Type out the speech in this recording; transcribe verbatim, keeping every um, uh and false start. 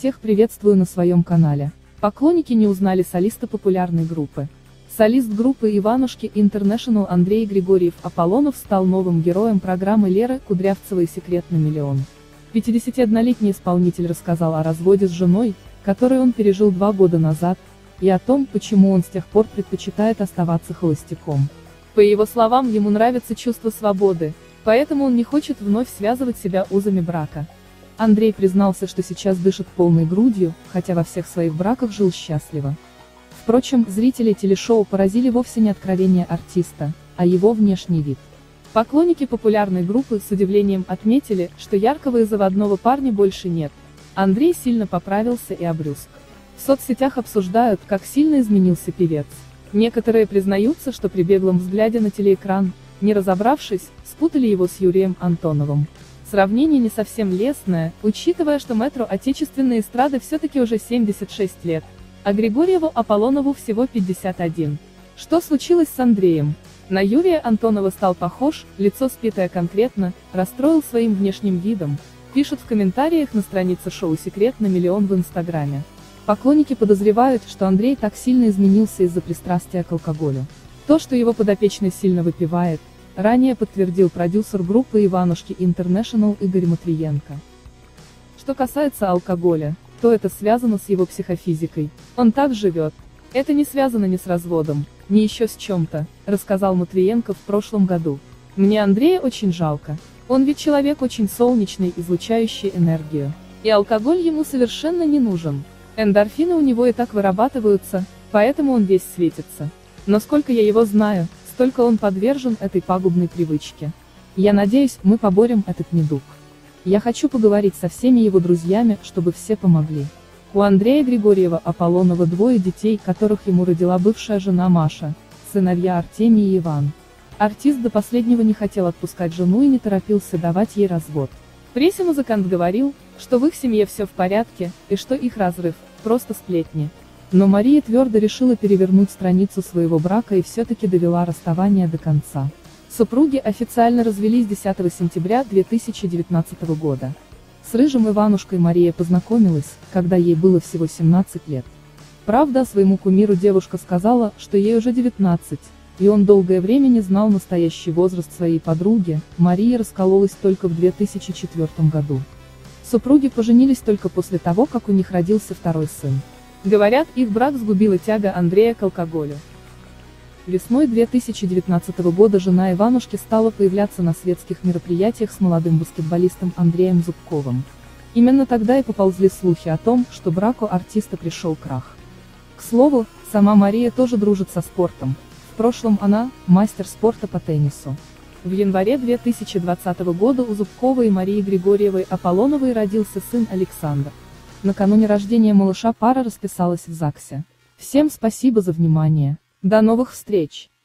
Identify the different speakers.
Speaker 1: всех приветствую на своем канале. Поклонники не узнали солиста популярной группы. Солист группы Иванушки International Андрей Григорьев Аполлонов стал новым героем программы Леры Кудрявцевой «Секрет на миллион». пятидесятиоднолетний исполнитель рассказал о разводе с женой, который он пережил два года назад, и о том, почему он с тех пор предпочитает оставаться холостяком. По его словам, ему нравится чувство свободы, поэтому он не хочет вновь связывать себя узами брака. Андрей признался, что сейчас дышит полной грудью, хотя во всех своих браках жил счастливо. Впрочем, зрителей телешоу поразили вовсе не откровения артиста, а его внешний вид. Поклонники популярной группы с удивлением отметили, что яркого и заводного парня больше нет. Андрей сильно поправился и обрюзг. В соцсетях обсуждают, как сильно изменился певец. Некоторые признаются, что при беглом взгляде на телеэкран, не разобравшись, спутали его с Юрием Антоновым. Сравнение не совсем лестное, учитывая, что мэтру отечественной эстрады все-таки уже семьдесят шесть лет, а Григорьеву Аполлонову всего пятьдесят один. Что случилось с Андреем? На Юрия Антонова стал похож, лицо спитое конкретно, расстроил своим внешним видом, пишут в комментариях на странице шоу «Секрет на миллион» в Инстаграме. Поклонники подозревают, что Андрей так сильно изменился из-за пристрастия к алкоголю. То, что его подопечный сильно выпивает, ранее подтвердил продюсер группы Иванушки International Игорь Матвиенко. Что касается алкоголя, то это связано с его психофизикой. Он так живет. Это не связано ни с разводом, ни еще с чем-то, рассказал Матвиенко в прошлом году. Мне Андрея очень жалко. Он ведь человек очень солнечный, излучающий энергию. И алкоголь ему совершенно не нужен. Эндорфины у него и так вырабатываются, поэтому он весь светится. Но сколько я его знаю, столько он подвержен этой пагубной привычке. Я надеюсь, мы поборем этот недуг. Я хочу поговорить со всеми его друзьями, чтобы все помогли. У Андрея Григорьева Аполлонова двое детей, которых ему родила бывшая жена Маша, сыновья Артемий и Иван. Артист до последнего не хотел отпускать жену и не торопился давать ей развод. В прессе музыкант говорил, что в их семье все в порядке, и что их разрыв – просто сплетни. Но Мария твердо решила перевернуть страницу своего брака и все-таки довела расставание до конца. Супруги официально развелись десятого сентября две тысячи девятнадцатого года. С рыжим Иванушкой Мария познакомилась, когда ей было всего семнадцать лет. Правда, своему кумиру девушка сказала, что ей уже девятнадцать, и он долгое время не знал настоящий возраст своей подруги. Мария раскололась только в две тысячи четвёртом году. Супруги поженились только после того, как у них родился второй сын. Говорят, их брак сгубила тяга Андрея к алкоголю. Весной две тысячи девятнадцатого года жена Иванушки стала появляться на светских мероприятиях с молодым баскетболистом Андреем Зубковым. Именно тогда и поползли слухи о том, что браку артиста пришел крах. К слову, сама Мария тоже дружит со спортом. В прошлом она – мастер спорта по теннису. В январе две тысячи двадцатого года у Зубковой и Марии Григорьевой Аполлоновой родился сын Александр. Накануне рождения малыша пара расписалась в ЗАГСе. Всем спасибо за внимание. До новых встреч!